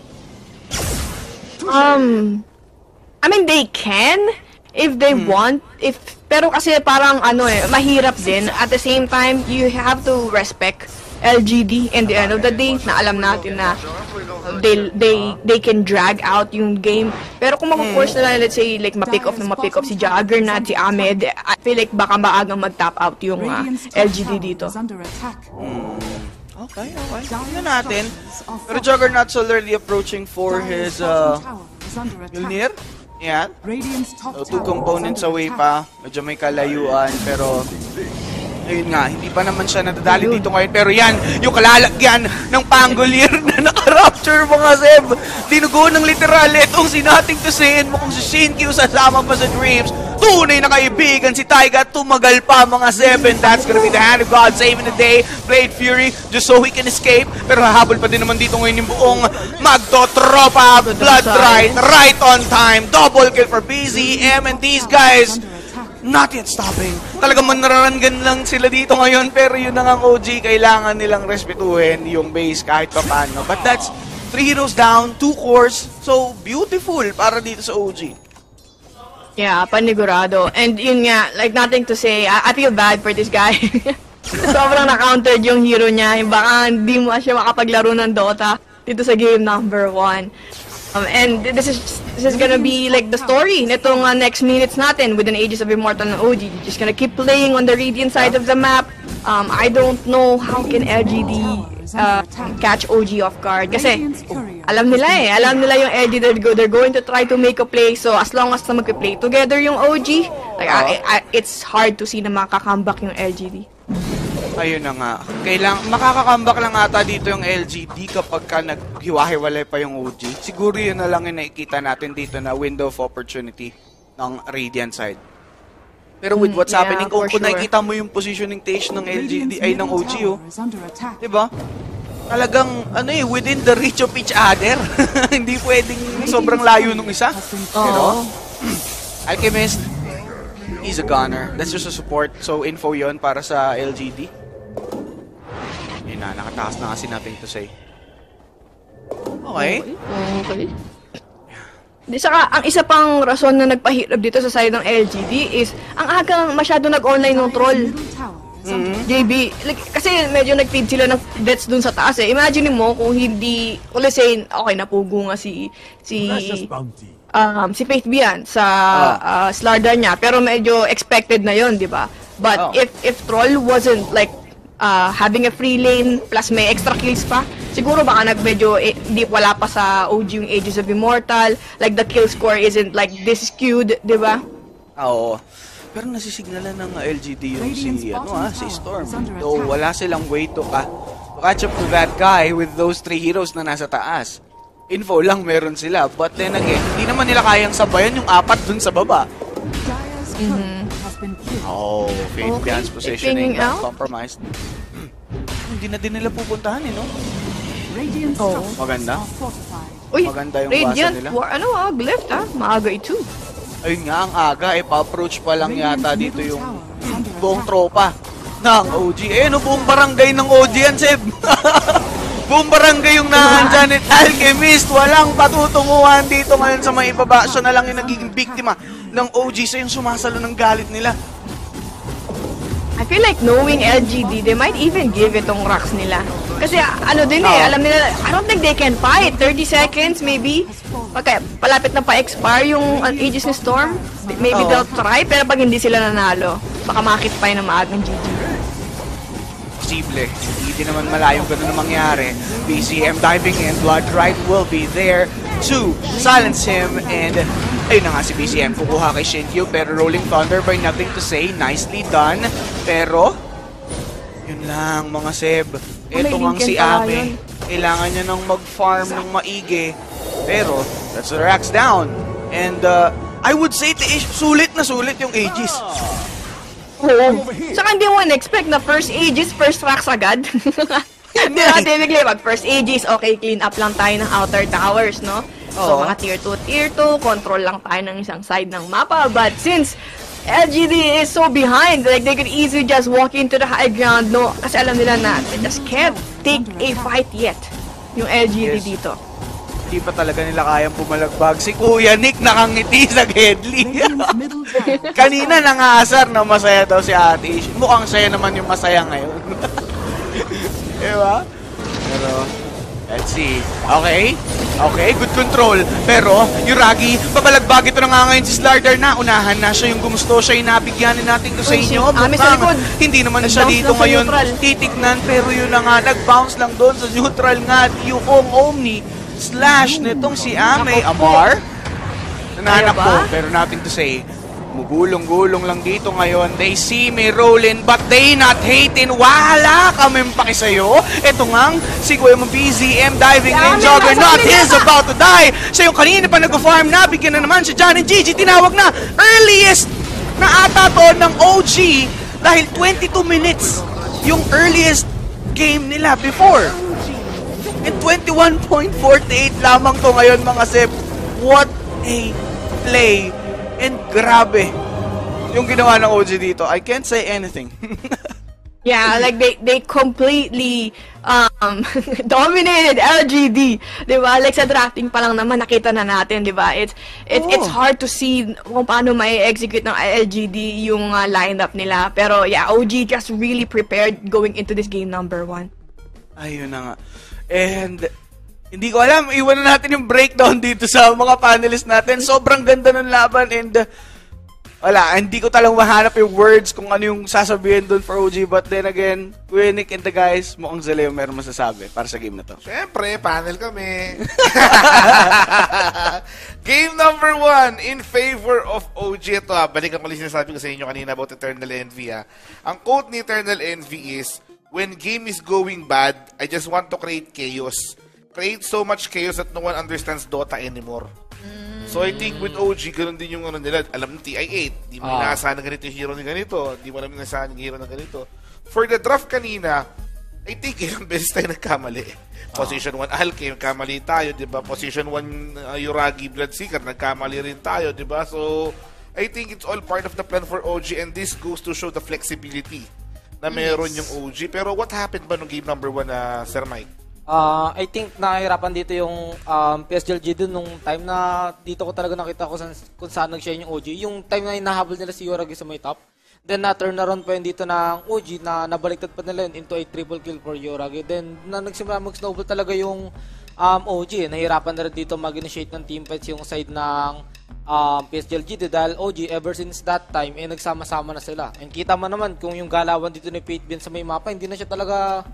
Um, I mean, they can if they Hmm. want. If pero kasi parang ano eh, mahirap din. At the same time, you have to respect L G D and the end of the day na alam natin na they they they can drag out yung game. Pero kung mako-force nila, let's say like ma-pick off na ma-pick off si Juggernaut, si Ahmed, I feel like baka maagang mag-tap out yung uh, L G D dito. Okay, okay. Tingnan natin. Pero Juggernaut's already approaching for his uh, Mjolnir. Yan. So, two components away pa. Medyo may kalayuan, pero ayun nga, hindi pa naman siya nadadali dito ngayon. Pero yan, yung kalalagyan ng Pangolier na naka-rapture mga Zeb. Dinugo ng literal. Itong sinating to sayin mo kung si Shin Q sasama pa sa Dreams. Tunay na kaibigan si Taiga. Tumagal pa mga Zeb. And that's gonna be the hand of God saving the day. Blade Fury just so he can escape. Pero hahabol pa din naman dito ngayon yung buong Magdotropa. Blood right. Right on time. Double kill for B Z M and these guys not yet stopping. Talagang manararangan lang sila dito ngayon, pero yun na nga O G, kailangan nilang respetuhin yung base kahit pa paano. But that's three heroes down, two cores, so beautiful para dito sa O G. Yeah, panigurado. And yun nga, like nothing to say, I, I feel bad for this guy. Sobrang na-countered yung hero niya. Baka hindi mo siya makapaglaro ng Dota dito sa game number one. Um, and this is this is gonna be like the story nitong uh, next minutes natin with an Aegis of Immortal and O G. Just gonna keep playing on the Radiant side of the map. Um, I don't know how can L G D uh, catch O G off guard. Kasi alam nila eh, alam nila yung L G D, they're, go, they're going to try to make a play. So as long as na mag-play together yung O G, like, I, I, it's hard to see na makaka-comeback yung L G D. Ayun na nga. Kailang, makakakambak lang ata dito yung L G D kapag ka naghiwa-hiwalay pa yung O G. Siguro yun na lang yung nakikita natin dito na window of opportunity ng Radiant side. Pero with what's yeah, happening, kung, for kung sure. nakikita mo yung positioning stage ng L G D, ay ng O G, oh. Diba? Talagang, ano eh, within the reach of each other. Hindi pwedeng sobrang layo nung isa. Pero, Alchemist, he's a gunner. That's just a support. So, info yon para sa L G D. Yun na, nakataas na kasi natin to say. Okay. Okay. Di saka, ang isa pang rason na nagpahirap dito sa side ng L G D is, ang aga masyado nag-online ng troll. Mm-hmm. J B, like, kasi medyo nag-feed sila ng deaths dun sa taas eh. Imagine mo kung hindi, kung let's say, okay, napugo nga si, si, um, si Faith Bian sa uh, Slardar niya, pero medyo expected na yon, di ba? But Oh. if if Troll wasn't like uh, having a free lane plus may extra kills pa, siguro baka nag medyo eh, di wala pa sa O G yung Aegis of Immortal, like the kill score isn't like this skewed, di ba? Oo. Pero nasisignalan ng L G D yung si, ano ah, si Storm. Though wala silang way to, ka, to catch up to that guy with those three heroes na nasa taas. Info lang meron sila. But then again, hindi naman nila kayang sabayan yung apat dun sa baba. Mm-hmm. Oh, Faith Okay, Bian's positioning pinging out. compromised. Hindi na din nila pupuntahan eh, no? Oh. Maganda. Uy, Maganda yung Radiant, basa nila. wa- ano ah, glyph ah, maaga ito. Ayun nga, ang aga, eh, pa-approach pa lang yata dito yung buong tropa ng O G. Eh, no, buong barangay ng O G yan, Seb. Buong barangay yung naandyan at Alchemist. Walang patutunguhan dito ngayon sa may ibaba. Siya na lang yung nagiging biktima ng O G sa yung sumasalo ng galit nila. I feel like knowing L G D, they might even give itong rocks nila. Kasi ah, ano din eh, alam nila, I don't think they can fight. thirty seconds maybe. Okay, palapit na pa-expire yung uh, Aegis ni Storm. Maybe Oo. they'll try, pero pag hindi sila nanalo, baka makakit pa yun ng maagang G G. Posible. Hindi din naman malayong ganun na mangyari. B C M diving in. Blood Right will be there to silence him. And ayun na nga si B C M. Kukuha kay Shinkyu. Pero Rolling Thunder by nothing to say. Nicely done. Pero yun lang mga Seb. Ito ngang si Ame. Kailangan niya nang mag-farm ng maigi. Pero that's the racks down. And uh, I would say sulit na sulit yung Aegis. Oo. Saka hindi mo na-expect na first Aegis, first racks agad. Hindi natin bigla. Pag first Aegis, okay, clean up lang tayo ng outer towers, no? So, Oo. mga tier two, tier two, control lang tayo ng isang side ng mapa. But since L G D is so behind, like, they could easily just walk into the high ground, no? Kasi alam nila na they just can't take a fight yet, yung L G D Yes. dito. Hindi pa talaga nila kayang pumalagbag. Si KuyaNic nakangiti sa Gedli. Kanina nangasar na masaya daw si Ate Ish. Mukhang saya naman yung masaya ngayon. Diba? Pero, let's see. Okay. Okay, good control. Pero, yung Ragi, babalagbag ito na nga ngayon si Slardar na. Unahan na siya yung gumusto. Siya yung nabigyanin natin ko sa Uy, si inyo. Ame sa likod. Hindi naman siya Nag-bounce dito lang sa ngayon neutral. titignan. Pero yun na nga, nag-bounce lang doon sa neutral nga. Yung Omni slash nitong si Ame Amar. Nananap Kaya ba? po, pero nothing to say. Mugulong-gulong lang dito ngayon. They see me rolling, but they not hating. Wala kaming pakisayo. Ito ngang si Kuya mo B Z M diving in. Juggernaut is about to die. Siya yung kanina pa nag-farm na. Bigyan na naman si John and Gigi. Tinawag na. Earliest na ata to ng O G. Dahil twenty-two minutes yung earliest game nila before. And twenty-one point four eight lamang to ngayon mga Sep. What a play. And grabe yung ginawa ng O G dito. I can't say anything. Yeah, like they they completely um dominated L G D, 'di ba? Like sa drafting pa lang naman nakita na natin, 'di ba? It's it's Oh. it's hard to see kung paano mai-execute ng L G D yung uh, lineup nila. Pero yeah, O G just really prepared going into this game number one. Ayun na nga. And hindi ko alam, iwan na natin yung breakdown dito sa mga panelists natin. Sobrang ganda ng laban and uh, wala, hindi ko talagang mahanap yung words kung ano yung sasabihin doon for O G. But then again, KuyaNic and the guys, mukhang Zaleo meron masasabi para sa game na to. Siyempre, panel kami. Game number one in favor of O G. Ito ha, balikan ko lang sinasabi ko sa inyo kanina about Eternal Envy ha. Ang quote ni Eternal Envy is, when game is going bad, I just want to create chaos. Create so much chaos that no one understands Dota anymore. So I think with O G, ganun din yung ano nila. Alam ng T I eight, di mo Ah. inaasahan na ganito yung hero ni ganito. Di mo alam inaasahan yung hero na ganito. For the draft kanina, I think ilang beses tayo nagkamali. Position one Alke, nagkamali tayo, di ba? Position one uh, Yuragi Bloodseeker, nagkamali rin tayo, di ba? So, I think it's all part of the plan for O G and this goes to show the flexibility na meron yung O G. Pero what happened ba nung game number one na uh, Sir Mike? Uh, I think nahihirapan dito yung um, P S G L G D nung time na dito ko talaga nakita ko saan, kung saan nag-shine yung O G. Yung time na hinahabol nila si Yoragi sa may top. Then na-turn around pa yun dito ng O G na nabaliktad pa nila yun into a triple kill for Yoragi. Then na nagsimula mag-snowball talaga yung um, O G. Nahihirapan na rin dito mag-initiate ng team fights yung side ng um, P S G L G D dahil O G ever since that time eh nagsama-sama na sila. And kita mo naman kung yung galawan dito ni Pete Bin sa may mapa, hindi na siya talaga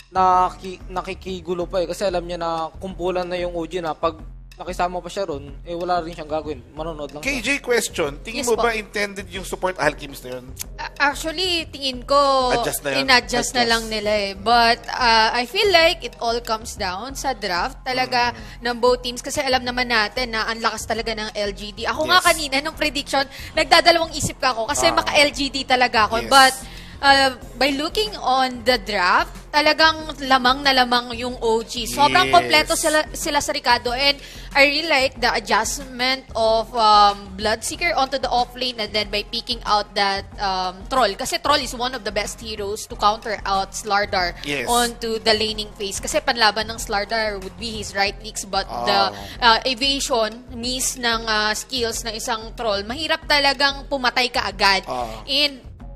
Naki, nakikigulo pa eh kasi alam niya na kumpulan na yung O G na pag nakisama pa siya ron, eh wala rin siyang gagawin. Manonood lang K J siya. question, tingin Yes mo po. ba intended yung support alchemist na yun? A- Actually, tingin ko, Adjust na yun. in-adjust na Adjust. lang nila eh. But uh, I feel like it all comes down sa draft talaga Mm. ng both teams kasi alam naman natin na ang lakas talaga ng L G D. Ako nga Yes. kanina nung prediction, nagdadalawang isip ka ako kasi Ah. maka-L G D talaga ako. Yes. But uh, by looking on the draft, talagang lamang na lamang yung O G. Sobrang Yes. kompleto sila, sila sa Ricardo and I really like the adjustment of um, Bloodseeker onto the offlane and then by picking out that um, Troll. Kasi Troll is one of the best heroes to counter out Slardar Yes. onto the laning phase. Kasi panlaban ng Slardar would be his right leaks but Oh. the uh, evasion, miss ng uh, skills ng isang Troll, mahirap talagang pumatay ka agad. Oh. And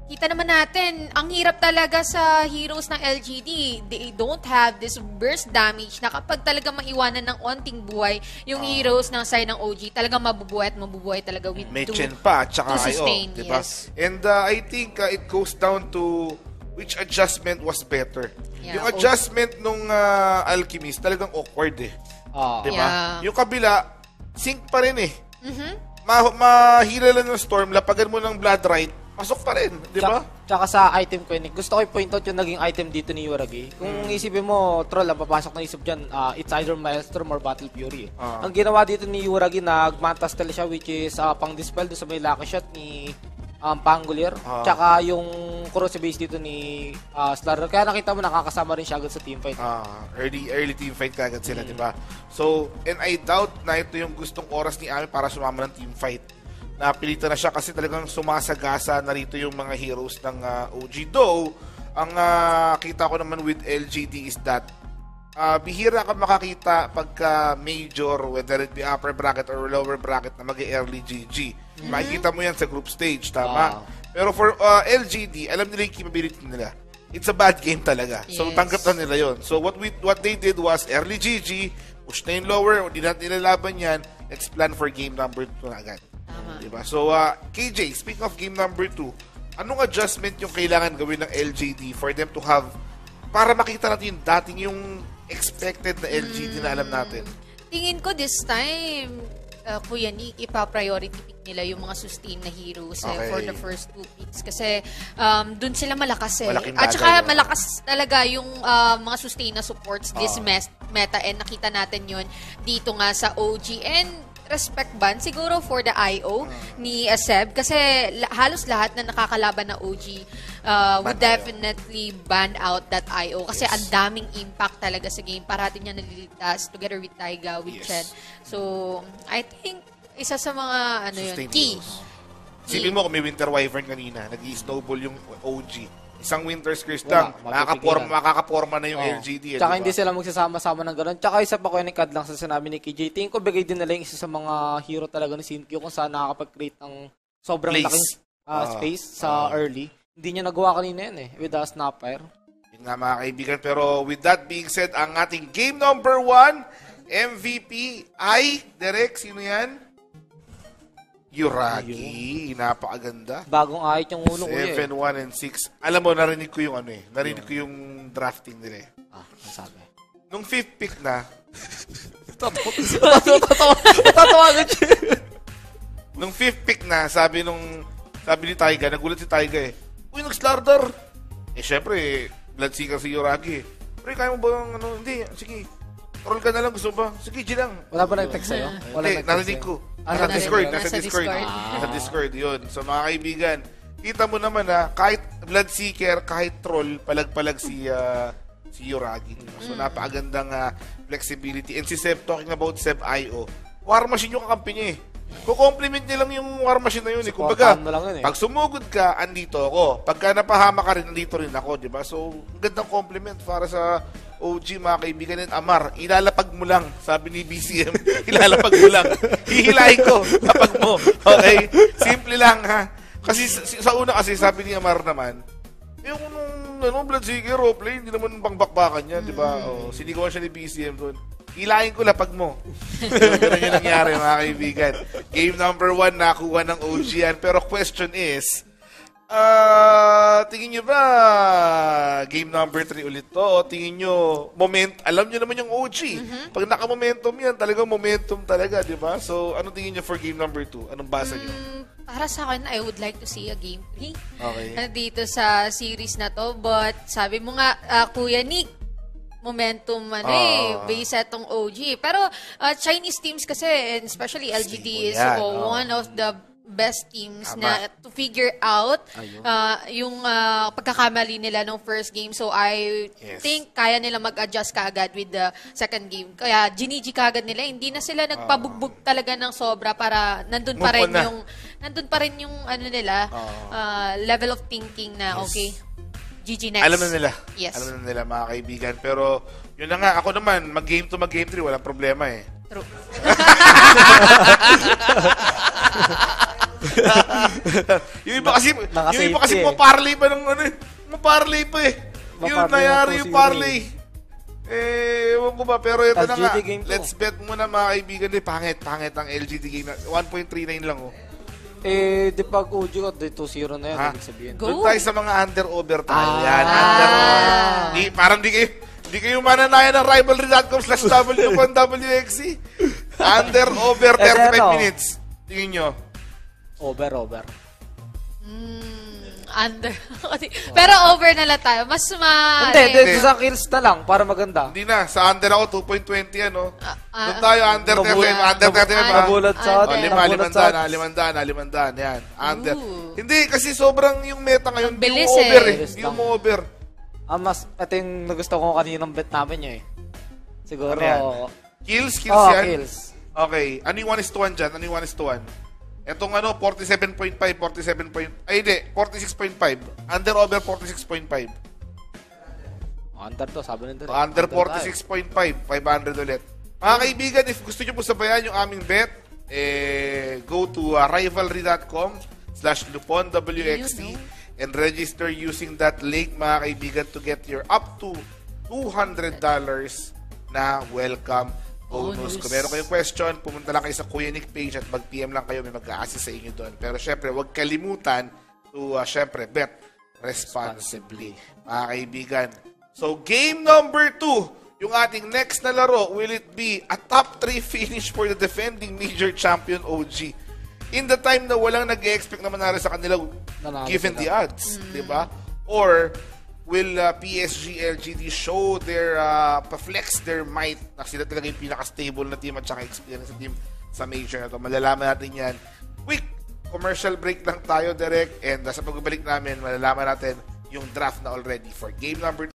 kita naman natin, ang hirap talaga sa heroes ng L G D. They don't have this burst damage na kapag talaga maiwanan ng onting buhay, yung uh, heroes ng side ng O G, talaga mabubuhay at mabubuhay talaga with may two, chen pa, tsaka to sustain. I O, diba? Yes. And uh, I think uh, it goes down to which adjustment was better. Yeah, yung adjustment okay. nung uh, Alchemist, talagang awkward eh. Uh, diba? Yeah. Yung kabila, sync pa rin eh. Mm-hmm. Ma mahila lang ng storm, lapagan mo ng blood right, pasok pa rin, di ba? Tsaka sa item ko, Nick, gusto ko i-point out yung naging item dito ni Yuragi. Kung mm. isipin mo, troll, ang papasok na isip dyan, uh, it's either Maelstrom or Battle Fury. Uh. Ang ginawa dito ni Yuragi, nag-Manta Steel siya, which is uh, pang-dispel doon sa may lucky shot ni um, Pangolier. Uh. Tsaka yung Corrosive base dito ni uh, Slarder. Kaya nakita mo, nakakasama rin siya agad sa teamfight. Uh, early early teamfight kagad sila, mm. di ba? So, and I doubt na ito yung gustong oras ni Ami para sumama ng teamfight. Napilitan na siya kasi talagang sumasagasa na rito yung mga heroes ng uh, O G. Though, ang uh, kita ko naman with L G D is that uh, bihira ka makakita pagka major, whether it be upper bracket or lower bracket na mag-early G G. Mm-hmm. Makikita mo yan sa group stage, tama? Wow. Pero for uh, L G D, alam nila yung capability nila. It's a bad game talaga. Yes. So, tanggap na nila yon. So, what we what they did was early G G, push na yung lower, hindi natin nilalaban yan, let's plan for game number two na agad. Diba? So, uh, K J, speaking of game number two, anong adjustment yung kailangan gawin ng L G D for them to have, para makita natin yung dating yung expected na L G D na alam natin? Tingin ko this time, uh, KuyaNic, ipa-priority pick nila yung mga sustain na heroes okay. eh, for the first two picks. Kasi um, dun sila malakas eh. Malaking At saka bagay, malakas talaga yung uh, mga sustain na supports this uh. meta, and nakita natin yun dito nga sa O G. And respect ban siguro for the I O ni uh, Seb kasi la halos lahat na nakakalaban na O G uh, would definitely ban out that I O kasi yes. ang daming impact talaga sa game. Parati niya naliligtas together with Taiga, with yes. Chen. So, I think isa sa mga ano yun, key. Sipin mo kung may Winter Wyvern kanina, nag-i-snowball yung O G. Isang Winter's Curse lang, makakaporma, makakaporma na yung oh. L G D. Eh, tsaka diba? hindi sila magsasama-sama ng gano'n. Tsaka isa pa ko yung ikad lang sa sinabi ni K J. Tingin ko bigay din nila yung isa sa mga hero talaga ni Sinkyo kung saan nakakapag-create ng sobrang Place. laking uh, uh, space sa uh, early. Hindi niya nagawa kanina yan eh, with a Snapfire. Yun nga mga kaibigan. Pero with that being said, ang ating game number one, M V P ay, Derek, sino yan? Yuragi, napakaganda. Bagong ahit yung ulo ko eh. seven, one, and six. Alam mo, narinig ko yung ano eh. Narinig ko yung drafting nila eh. Ah, ang sabi. Nung fifth pick na, tatawagan siya. Nung fifth pick na, sabi nung, sabi ni Taiga, nagulat si Taiga eh. Uy, nag-Slardar. Eh, syempre, bloodseeker si Yuragi eh. Pero kaya mo ba yung ano, hindi, sige. Roll ka na lang, gusto ba? Sige, G lang. Wala ba nag-text sa'yo? Wala hindi, narinig ko. Ah, nasa Discord, nasa nasa Discord. Discord. Ah. Nasa Discord, yun. So, mga kaibigan, kita mo naman na kahit Bloodseeker, kahit troll, palag-palag si uh, si Yuragi. So, mm. napakagandang uh, flexibility. And si Seb, talking about Seb I O, War Machine yung kakampi niya eh. Ko-compliment niya lang yung War Machine na yun eh. Kumbaga, yun, eh. pag sumugod ka, andito ako. Pagka napahama ka rin, andito rin ako, di ba? So, gandang compliment para sa O G, mga kaibigan. And Amar, ilalapag mo lang, sabi ni B C M. Ilalapag mo lang. Hihilahin ko, lapag mo. Okay? Simple lang, ha? Kasi sa una kasi, sabi ni Amar naman, yung nung ano, Bloodseeker, roleplay, hindi naman pangbakbakan yan, di ba? Oh, sinigawan siya ni B C M doon. Hilahin ko, lapag mo. Ganun yung nangyari, mga kaibigan. Game number one, nakuha ng O G yan. Pero question is, uh, tingin nyo ba game number three ulit to? O tingin nyo, moment, alam nyo naman yung O G. Mm-hmm. Pag naka-momentum yan, talagang momentum talaga, di ba? So, ano tingin nyo for game number two? Anong basa nyo? Mm, para sa akin, I would like to see a game three. Okay. Dito sa series na to. But, sabi mo nga, uh, KuyaNic, momentum ano uh, eh, base etong O G. Pero uh, Chinese teams kasi, and especially L G D is yan, oh, oh. one of the best teams Tama. na to figure out uh, yung uh, pagkakamali nila ng first game. So I yes. think kaya nila mag-adjust kaagad with the second game. Kaya ginigi kaagad nila, hindi na sila nagpabugbog talaga ng sobra para nandun pa rin yung nandun pa rin yung ano nila uh, level of thinking na yes. okay. G G next. Alam na nila. Yes. Alam na nila, mga kaibigan. Pero, yun na nga, ako naman, mag-game to mag-game three, walang problema eh. True. yung iba kasi, Naka- yung iba kasi safety eh. maparley pa ng ano eh. Maparley pa eh. Yung Maparley nangyari na yung po parlay. Eh, ewan ko ba, pero ito na nga. L G D game to. Let's bet muna mga kaibigan. Eh, pangit, pangit ang L G D game na. one point three nine lang oh. Eh, di pag O G ko, two zero na yan, Ha? ibig sabihin. Go. Doon tayo sa mga under-over tayo. Ah. Yan, under-over. Di, parang di kayo, di kayo mananayan ng rivalry dot com slash W one W X C. Under-over Eh, thirty-five ano? minutes. Tingin nyo. Over, over. Mm, under. Pero over na lang tayo. Mas ma... Hindi, ano eh, hindi, sa kills na lang, para maganda. Hindi na. Sa under ako, two point two zero ano. ah, Doon tayo, under Nabulat- thirty-five. Under thirty-five. nabulat- ah. Nabulat sa Under. Oh, atin. lima, nabulat limandaan, sa ah, atin. limandaan, ah, limandaan. Yan, under. Ooh. Hindi, kasi sobrang yung meta ngayon. Ang Hindi bilis mo over eh. eh. Hindi mo over. Ah, mas, ito yung nagusto ko kaninang bet namin nyo eh. Siguro, Ano yan? Kills, kills oh, yan. kills. Okay. Ano yung one is to one dyan? Ano yung one is to one? Etong ano, forty-seven point five, forty-seven point... Ay, hindi. forty-six point five. Under over forty-six point five. Under to, sabi nito. Under forty-six point five. five hundred ulit. Mga kaibigan, if gusto nyo po sabayan yung aming bet, eh, go to uh, rivalry dot com slash Lupon W X T and register using that link, mga kaibigan, to get your up to two hundred dollars na welcome bonus. Bonus. Kung meron kayong question, pumunta lang kayo sa KuyaNic page at mag-P M lang kayo, may mag-a-assist sa inyo doon. Pero syempre, huwag kalimutan to, uh, syempre, bet responsibly, mga kaibigan. So, game number two, yung ating next na laro, will it be a top three finish for the defending major champion O G? In the time na walang nag-expect na manalo sa kanila, Nanalo given sila. the odds, di ba? Or, will uh, P S G L G D show their, uh, pa-flex their might na sila talaga yung pinaka-stable na team at saka experience na team sa major na to. Malalaman natin yan. Quick commercial break lang tayo, direct, and uh, sa pagbabalik namin, malalaman natin yung draft na already for game number